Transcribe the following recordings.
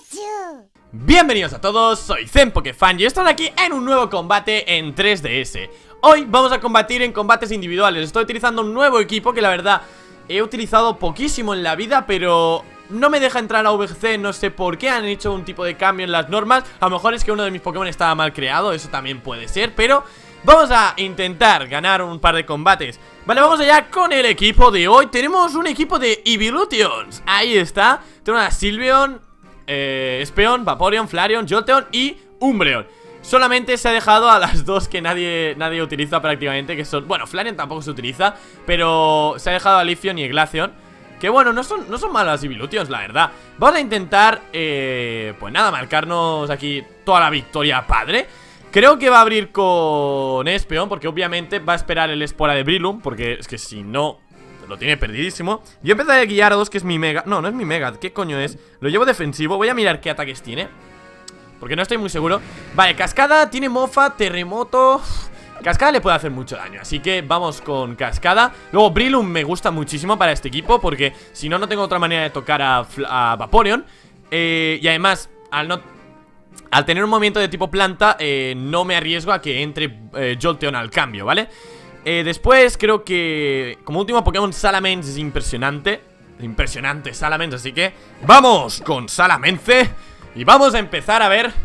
Pikachu. Bienvenidos a todos, soy ZenPokefan y estoy aquí en un nuevo combate en 3DS. Hoy vamos a combatir en combates individuales. Estoy utilizando un nuevo equipo que la verdad he utilizado poquísimo en la vida, pero no me deja entrar a VGC, no sé por qué han hecho un tipo de cambio en las normas. A lo mejor es que uno de mis Pokémon estaba mal creado, eso también puede ser, pero vamos a intentar ganar un par de combates. Vale, vamos allá con el equipo de hoy. Tenemos un equipo de Evolutions. Ahí está, tenemos a Sylveon, Espeon, Vaporeon, Flareon, Jolteon y Umbreon. Solamente se ha dejado a las dos que nadie utiliza prácticamente, que son... Bueno, Flareon tampoco se utiliza, pero se ha dejado a Leafeon y Glaceon, que bueno, no son malas Evolutions, la verdad. Vamos a intentar, pues nada, marcarnos aquí toda la victoria padre. Creo que va a abrir con Espeon, porque obviamente va a esperar el Espora de Breloom, porque es que si no... lo tiene perdidísimo. Yo empezaré a Gyarados, que es mi Mega. No, no es mi Mega, ¿qué coño es? Lo llevo defensivo, voy a mirar qué ataques tiene, porque no estoy muy seguro. Vale, Cascada, tiene Mofa, Terremoto. Cascada le puede hacer mucho daño, así que vamos con Cascada. Luego Breloom me gusta muchísimo para este equipo, porque si no, no tengo otra manera de tocar a Vaporeon. Y además, al tener un movimiento de tipo planta, no me arriesgo a que entre Jolteon al cambio, ¿vale? Después creo que como último Pokémon Salamence es impresionante. Impresionante Salamence, así que vamos con Salamence. Y vamos a empezar a ver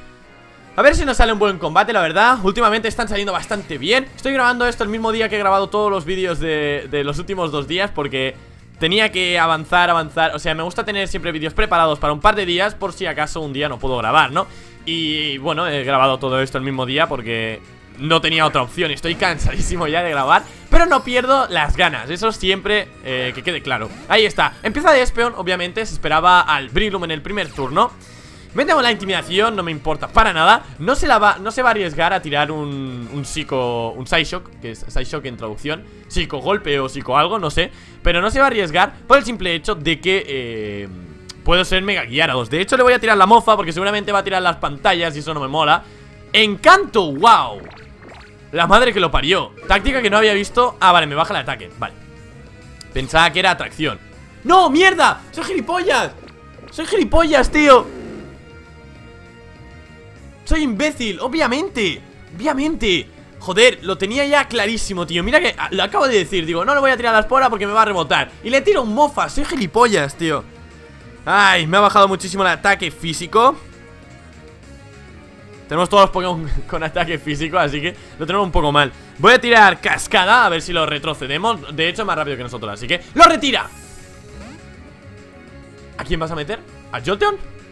si nos sale un buen combate, la verdad. Últimamente están saliendo bastante bien. Estoy grabando esto el mismo día que he grabado todos los vídeos de los últimos 2 días, porque tenía que avanzar. O sea, me gusta tener siempre vídeos preparados para un par de días, por si acaso un día no puedo grabar, ¿no? Y bueno, he grabado todo esto el mismo día porque no tenía otra opción. Estoy cansadísimo ya de grabar, pero no pierdo las ganas, eso siempre que quede claro. Ahí está, empieza de Espeon, obviamente. Se esperaba al Breloom en el primer turno. Metemos la intimidación, no me importa para nada. No se va a arriesgar a tirar un Psyshock, que es Psyshock en traducción, Psico golpe o Psico algo, no sé. Pero no se va a arriesgar por el simple hecho de que puedo ser Mega Gyarados. De hecho le voy a tirar la mofa, porque seguramente va a tirar las pantallas y eso no me mola. Encanto, wow, la madre que lo parió. Táctica que no había visto. Ah, vale, me baja el ataque, vale. Pensaba que era atracción. ¡No, mierda! ¡Soy gilipollas! ¡Soy gilipollas, tío! ¡Soy imbécil! ¡Obviamente! ¡Obviamente! Joder, lo tenía ya clarísimo, tío. Mira que lo acabo de decir. Digo, no le voy a tirar la espora porque me va a rebotar. Y le tiro un mofa. ¡Soy gilipollas, tío! Ay, me ha bajado muchísimo el ataque físico. Tenemos todos los Pokémon con ataque físico, así que lo tenemos un poco mal. Voy a tirar Cascada, a ver si lo retrocedemos. De hecho es más rápido que nosotros, así que ¡lo retira! ¿A quién vas a meter? ¿A Jolteon?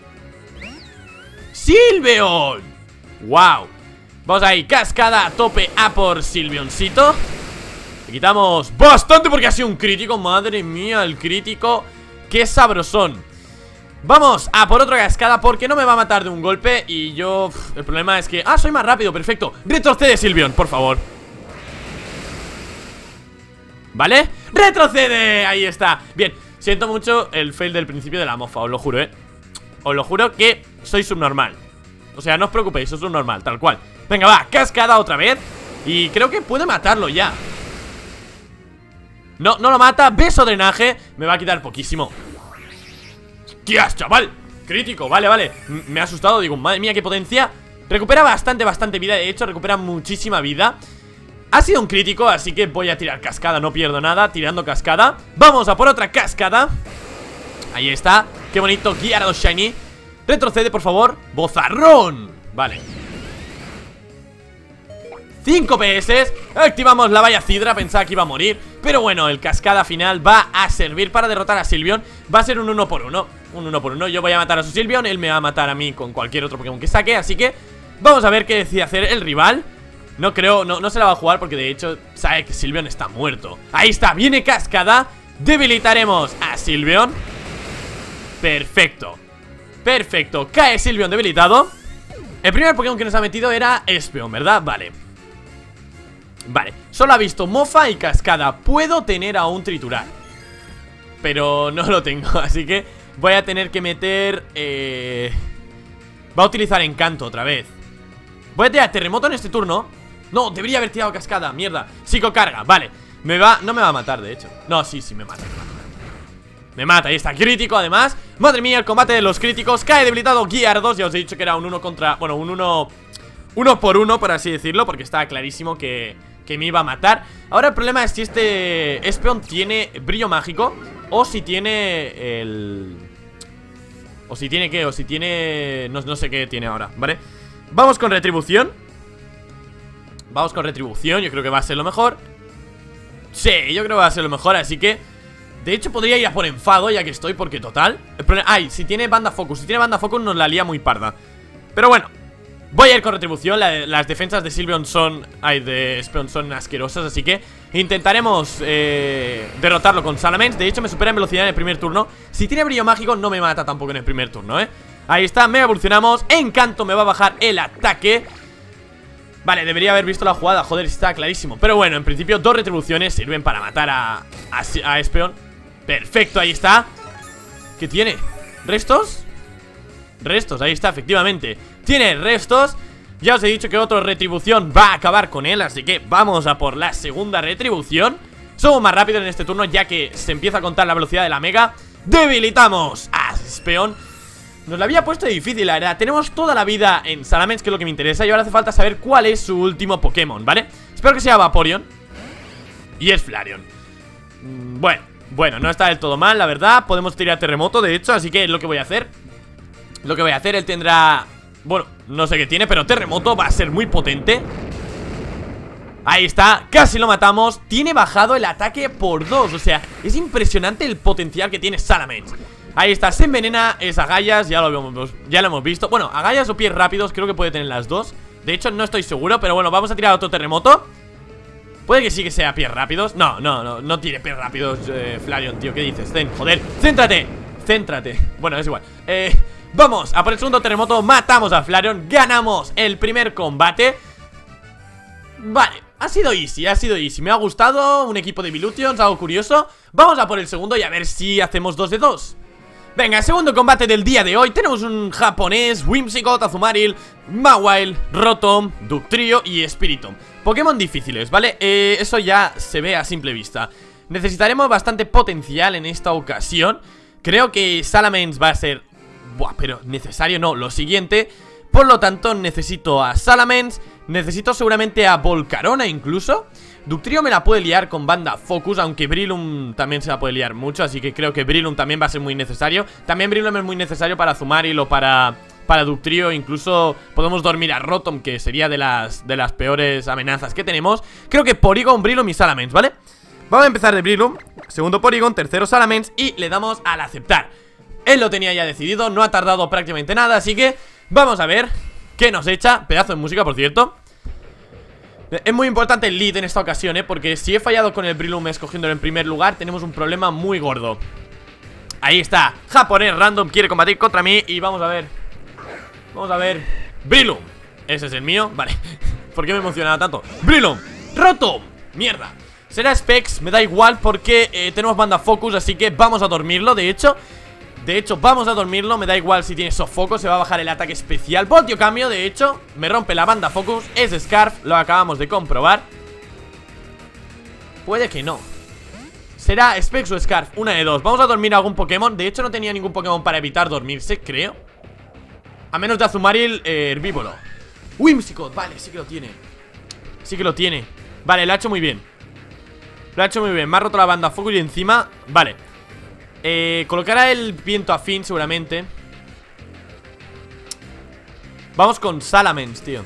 ¡Sylveon! ¡Wow! Vamos ahí, Cascada a tope a por Sylveoncito. Le quitamos bastante porque ha sido un crítico. Madre mía, el crítico. ¡Qué sabrosón! Vamos a por otra Cascada porque no me va a matar de un golpe. Y yo... el problema es que... ¡ah, soy más rápido! Perfecto. Retrocede, Sylveon, por favor. ¿Vale? ¡Retrocede! Ahí está. Bien, siento mucho el fail del principio de la mofa, os lo juro, os lo juro que soy subnormal. O sea, no os preocupéis, soy subnormal, tal cual. Venga, va, Cascada otra vez. Y creo que puede matarlo ya. No, no lo mata. Beso drenaje. Me va a quitar poquísimo. ¡Hostias, chaval! Crítico, vale, vale. Me ha asustado, digo, madre mía, qué potencia. Recupera bastante vida, de hecho, recupera muchísima vida. Ha sido un crítico, así que voy a tirar Cascada, no pierdo nada, tirando Cascada. Vamos a por otra Cascada. Ahí está, qué bonito, Gyarados Shiny. Retrocede, por favor, Bozarrón. Vale 5 PS, activamos la valla Cidra, pensaba que iba a morir. Pero bueno, el Cascada final va a servir para derrotar a Sylveon. Va a ser un 1 por 1. Un 1 por 1, yo voy a matar a su Sylveon, él me va a matar a mí con cualquier otro Pokémon que saque. Así que vamos a ver qué decide hacer el rival. No creo, no se la va a jugar porque de hecho sabe que Sylveon está muerto. Ahí está, viene Cascada. Debilitaremos a Sylveon. Perfecto. Perfecto, cae Sylveon debilitado. El primer Pokémon que nos ha metido era Espeon, ¿verdad? Vale. Vale, solo ha visto mofa y Cascada. Puedo tener a un Triturar, pero no lo tengo, así que voy a tener que meter... va a utilizar Encanto otra vez. Voy a tirar Terremoto en este turno. No, debería haber tirado Cascada, mierda. Psicocarga, vale. No me va a matar, de hecho. No, sí, me mata. Me mata, ahí está, crítico además. Madre mía, el combate de los críticos. Cae debilitado Gyarados. Ya os he dicho que era un 1 contra... Bueno, un 1 por 1, por así decirlo, porque estaba clarísimo que me iba a matar. Ahora el problema es si este Espeon tiene brillo mágico o si tiene el... O si tiene qué, o si tiene... No sé qué tiene ahora, ¿vale? Vamos con retribución. Vamos con retribución, yo creo que va a ser lo mejor. Sí, yo creo que va a ser lo mejor, así que... De hecho podría ir a por enfado ya que estoy, porque total el problema... Ay, si tiene banda focus. Si tiene banda focus nos la lía muy parda. Pero bueno, voy a ir con retribución. Las defensas de Sylveon son... Ay, de Espeon son asquerosas, así que intentaremos derrotarlo con Salamence. De hecho me supera en velocidad en el primer turno. Si tiene brillo mágico no me mata tampoco en el primer turno, Ahí está, mega evolucionamos. Encanto me va a bajar el ataque. Vale, debería haber visto la jugada, joder, está clarísimo. Pero bueno, en principio 2 retribuciones sirven para matar a Espeon. Perfecto, ahí está. ¿Qué tiene? ¿Restos? Restos, ahí está, efectivamente. Tiene restos. Ya os he dicho que otra retribución va a acabar con él, así que vamos a por la segunda retribución. Somos más rápidos en este turno ya que se empieza a contar la velocidad de la mega. Debilitamos a Espeon. Nos la había puesto difícil, la verdad. Tenemos toda la vida en Salamence, que es lo que me interesa. Y ahora hace falta saber cuál es su último Pokémon, ¿vale? Espero que sea Vaporeon. Y es Flareon. Bueno, no está del todo mal, la verdad. Podemos tirar terremoto, de hecho, así que es lo que voy a hacer. Él tendrá... Bueno, no sé qué tiene, pero terremoto va a ser muy potente. Ahí está, casi lo matamos. Tiene bajado el ataque por 2. O sea, es impresionante el potencial que tiene Salamence. Ahí está, se envenena, es Agallas, ya lo hemos visto. Bueno, Agallas o pies rápidos, creo que puede tener las dos. De hecho, no estoy seguro, pero bueno, vamos a tirar otro terremoto. Puede que sí que sea pies rápidos. No tiene pies rápidos, Flareon, tío, ¿qué dices? Joder, céntrate. Bueno, es igual. Vamos a por el segundo terremoto, matamos a Flareon, ganamos el primer combate. Vale, ha sido easy, me ha gustado. Un equipo de Milutions, algo curioso. Vamos a por el segundo y a ver si hacemos 2 de 2. Venga, segundo combate del día de hoy. Tenemos un japonés, Whimsicott, Azumarill, Mawile, Rotom, Dugtrio y Spiritomb. Pokémon difíciles, ¿vale? Eso ya se ve a simple vista. Necesitaremos bastante potencial en esta ocasión. Creo que Salamence va a ser... Buah, pero necesario no, lo siguiente. Por lo tanto necesito a Salamence. Necesito seguramente a Volcarona incluso. Dugtrio me la puede liar con banda Focus, aunque Breloom también se la puede liar mucho, así que creo que Breloom también va a ser muy necesario. También Breloom es muy necesario para Azumarill o para Dugtrio. Incluso podemos dormir a Rotom, que sería de las peores amenazas que tenemos. Creo que Porygon, Breloom y Salamence, ¿vale? Vamos a empezar de Breloom, segundo Porygon, tercero Salamence y le damos al aceptar. Él lo tenía ya decidido, no ha tardado prácticamente nada, así que vamos a ver qué nos echa. Pedazo de música, por cierto. Es muy importante el lead en esta ocasión, porque si he fallado con el Breloom escogiéndolo en primer lugar, tenemos un problema muy gordo. Ahí está, japonés random quiere combatir contra mí y vamos a ver. Vamos a ver. Breloom, ese es el mío, vale. ¿Por qué me emocionaba tanto? Breloom, Rotom, mierda. Será Specs, me da igual porque tenemos banda Focus, así que vamos a dormirlo, de hecho, vamos a dormirlo, me da igual si tiene soft focus, se va a bajar el ataque especial. Voltio cambio, de hecho, me rompe la banda Focus, es Scarf, lo acabamos de comprobar. Puede que no. Será Specs o Scarf, una de dos. Vamos a dormir a algún Pokémon, de hecho no tenía ningún Pokémon para evitar dormirse, creo. A menos de Azumarill, Herbívoro. Whimsicott, vale, sí que lo tiene. Vale, lo ha hecho muy bien. Me ha roto la banda Focus y encima, vale. Colocará el viento afín seguramente. Vamos con Salamence, tío.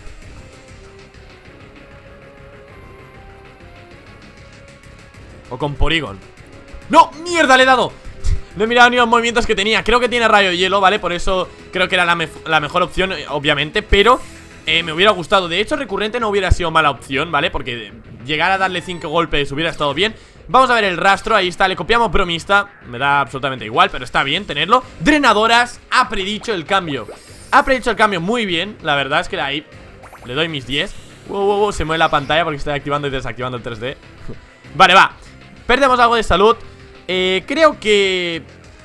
O con Porygon. ¡No! ¡Mierda! Le he dado. No he mirado ni los movimientos que tenía. Creo que tiene rayo hielo, ¿vale? Por eso creo que era la mejor opción, obviamente. Pero me hubiera gustado. De hecho, recurrente no hubiera sido mala opción, ¿vale? Porque llegar a darle 5 golpes hubiera estado bien. Vamos a ver el rastro, ahí está, le copiamos bromista. Me da absolutamente igual, pero está bien tenerlo. Drenadoras, ha predicho el cambio. Muy bien, la verdad es que ahí le doy mis 10. Wow, se mueve la pantalla porque estoy activando y desactivando el 3D. Vale, va. Perdemos algo de salud. Creo que...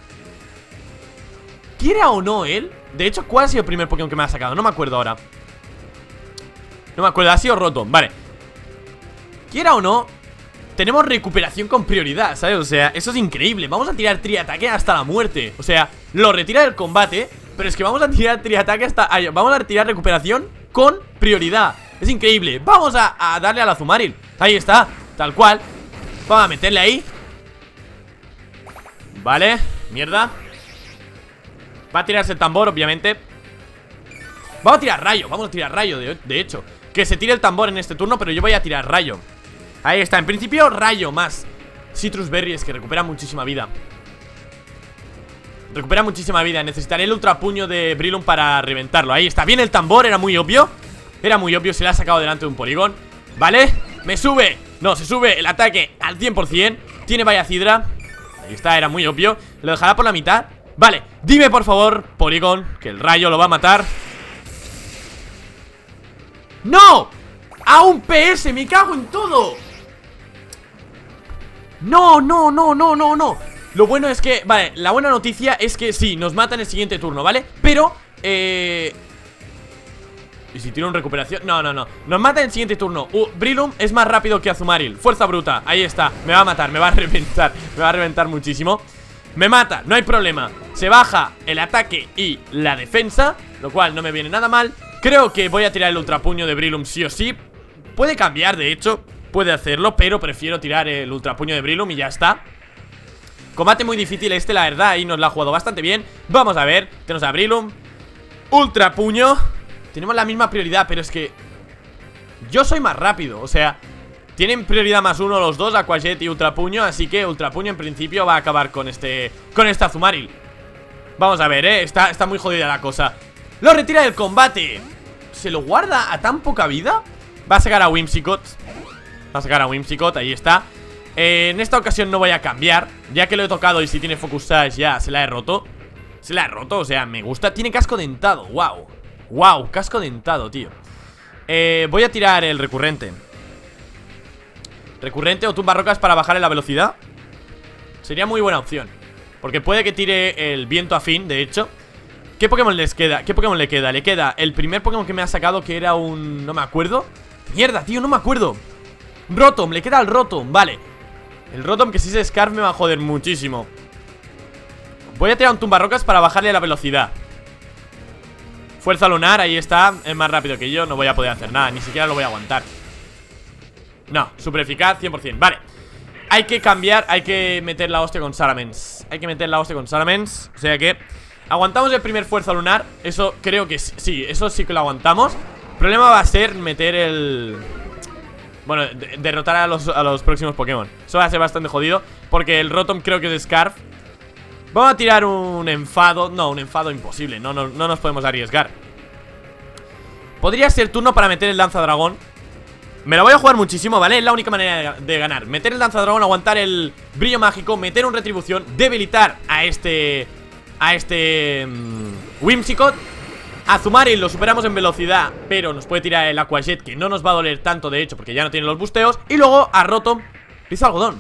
¿Quiera o no él? De hecho, ¿cuál ha sido el primer Pokémon que me ha sacado? No me acuerdo ahora. Ha sido Rotom, vale. Quiera o no, tenemos recuperación con prioridad, ¿sabes? O sea, eso es increíble. Vamos a tirar triataque hasta la muerte. O sea, lo retira del combate. Pero es que vamos a tirar triataque hasta... vamos a retirar recuperación con prioridad. Es increíble. Vamos a darle al Azumarill. Ahí está, tal cual. Vamos a meterle ahí. Vale, mierda. Va a tirarse el tambor, obviamente. Vamos a tirar rayo, de hecho. Que se tire el tambor en este turno, pero yo voy a tirar rayo. Ahí está, en principio rayo más Citrus Berry, es que recupera muchísima vida. Recupera muchísima vida. Necesitaré el ultra puño de Breloom para reventarlo. Ahí está, bien el tambor, era muy obvio. Era muy obvio, se le ha sacado delante de un Porygon. Vale, me sube. No, se sube el ataque al 100%. Tiene vaya Cidra. Ahí está, era muy obvio. Lo dejará por la mitad. Vale, dime por favor, Porygon, que el rayo lo va a matar. ¡No! ¡A un PS! ¡Me cago en todo! No. Lo bueno es que, vale, la buena noticia es que sí, nos mata en el siguiente turno, ¿vale? Pero, ¿y si tiro una recuperación? No. Nos mata en el siguiente turno. Breloom es más rápido que Azumarill. Fuerza bruta, ahí está. Me va a matar, me va a reventar. Me va a reventar muchísimo. Me mata, no hay problema. Se baja el ataque y la defensa, lo cual no me viene nada mal. Creo que voy a tirar el ultrapuño de Breloom sí o sí. Puede cambiar, de hecho, puede hacerlo, pero prefiero tirar el ultrapuño de Breloom y ya está. Combate muy difícil este, la verdad, y nos la ha jugado bastante bien. Vamos a ver, tenemos a Breloom. Ultrapuño. Tenemos la misma prioridad, pero es que yo soy más rápido, o sea, tienen prioridad más uno los dos, Aquajet y Ultrapuño. Así que Ultrapuño en principio va a acabar con este Azumarill. Vamos a ver, está muy jodida la cosa. Lo retira del combate. ¿Se lo guarda a tan poca vida? Va a sacar a Whimsicott. Ahí está. En esta ocasión no voy a cambiar, ya que lo he tocado y si tiene Focus Sash ya se la he roto. O sea, me gusta. Tiene casco dentado, wow, casco dentado, tío. Voy a tirar el recurrente o tumbarrocas para bajarle la velocidad. Sería muy buena opción, porque puede que tire el viento afín, de hecho. ¿Qué Pokémon les queda? ¿Qué Pokémon le queda? Le queda el primer Pokémon que me ha sacado, que era un... no me acuerdo. Mierda, tío, no me acuerdo. Rotom, le queda el Rotom, vale. El Rotom que si se Scarf me va a joder muchísimo. Voy a tirar un tumbarrocas para bajarle la velocidad. Fuerza lunar, ahí está. Es más rápido que yo, no voy a poder hacer nada. Ni siquiera lo voy a aguantar. No, super eficaz, 100%, vale. Hay que cambiar, hay que meter la hostia con Salamence. O sea que aguantamos el primer fuerza lunar. Eso creo que sí, eso sí que lo aguantamos. El problema va a ser meter el... bueno, derrotar a los próximos Pokémon. Eso va a ser bastante jodido, porque el Rotom creo que es Scarf. Vamos a tirar un enfado. No, un enfado imposible, no nos podemos arriesgar. Podría ser turno para meter el lanzadragón. Me lo voy a jugar muchísimo, ¿vale? Es la única manera de ganar. Meter el lanzadragón, aguantar el brillo mágico, meter un retribución, debilitar a este Whimsicott. Azumarill lo superamos en velocidad, pero nos puede tirar el Aquajet, que no nos va a doler tanto, de hecho, porque ya no tiene los busteos. Y luego a Rotom Rizo algodón.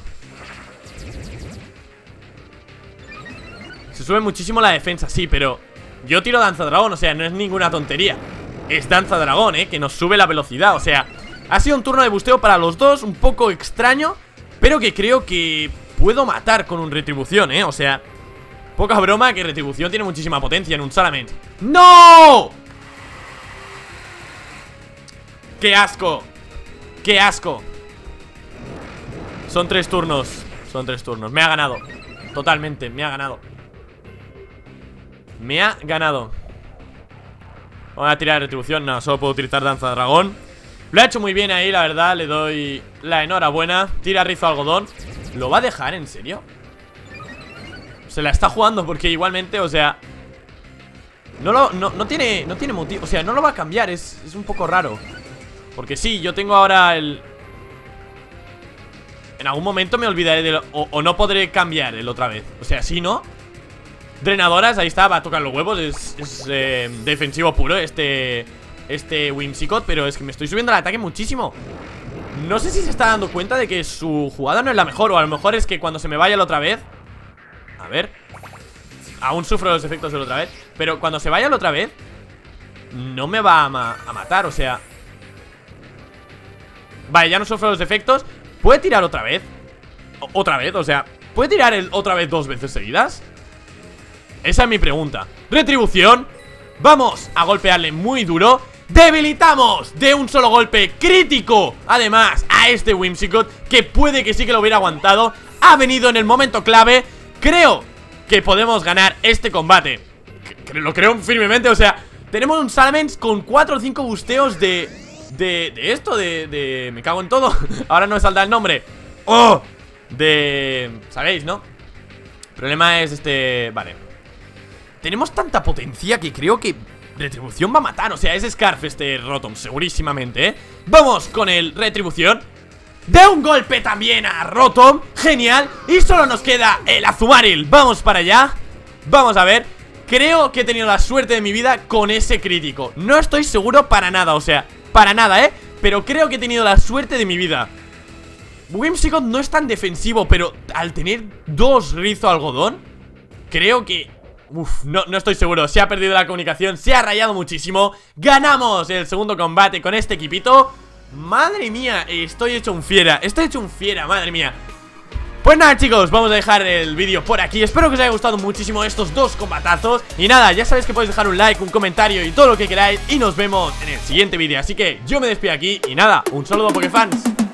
Se sube muchísimo la defensa, sí, pero yo tiro Danza Dragón, o sea, no es ninguna tontería. Es Danza Dragón, que nos sube la velocidad, o sea, ha sido un turno de busteo para los dos, un poco extraño, pero que creo que puedo matar con un Retribución, o sea, poca broma que Retribución tiene muchísima potencia en un Salamence. ¡No! ¡Qué asco! ¡Qué asco! Son 3 turnos. Son 3 turnos. Me ha ganado. Totalmente, me ha ganado. Me ha ganado. Voy a tirar Retribución. No, solo puedo utilizar Danza Dragón. Lo ha hecho muy bien ahí, la verdad. Le doy la enhorabuena. Tira Rizo Algodón. ¿Lo va a dejar? ¿En serio? Se la está jugando porque igualmente, o sea, no tiene motivo. O sea, no lo va a cambiar, es un poco raro. Porque sí, yo tengo ahora el... En algún momento me olvidaré de o no podré cambiar el otra vez. O sea, si no, drenadoras, ahí está, va a tocar los huevos. Es defensivo puro este Whimsicott, pero es que me estoy subiendo el ataque muchísimo. No sé si se está dando cuenta de que su jugada no es la mejor, o a lo mejor es que cuando se me vaya la otra vez... A ver, aún sufro los efectos de la otra vez, pero cuando se vaya la otra vez no me va a matar, o sea... Vale, ya no sufro los efectos. ¿Puede tirar otra vez? Otra vez, o sea, ¿puede tirar el otra vez 2 veces seguidas? Esa es mi pregunta. Retribución. Vamos a golpearle muy duro. Debilitamos de un solo golpe crítico además a este Whimsicott, que puede que sí que lo hubiera aguantado. Ha venido en el momento clave. Creo que podemos ganar este combate. Lo creo firmemente, o sea, tenemos un Salamence con 4 o 5 busteos de esto, me cago en todo. Ahora no me saldrá el nombre. ¡Oh! ¿Sabéis, no? El problema es vale. Tenemos tanta potencia que creo que Retribución va a matar, o sea, es Scarf Rotom, segurísimamente, ¿eh? Vamos con el Retribución. De un golpe también a Rotom, genial. Y solo nos queda el Azumarill. Vamos para allá. Vamos a ver. Creo que he tenido la suerte de mi vida con ese crítico. No estoy seguro para nada, o sea, para nada, pero creo que he tenido la suerte de mi vida. Whimsicott no es tan defensivo, pero al tener 2 rizo algodón, creo que... no estoy seguro, se ha perdido la comunicación, se ha rayado muchísimo. Ganamos el segundo combate con este equipito. Madre mía, estoy hecho un fiera, madre mía. Pues nada, chicos, vamos a dejar el vídeo por aquí. Espero que os haya gustado muchísimo estos 2 combatazos. Y nada, ya sabéis que podéis dejar un like, un comentario y todo lo que queráis. Y nos vemos en el siguiente vídeo. Así que yo me despido aquí y nada, un saludo, Pokéfans.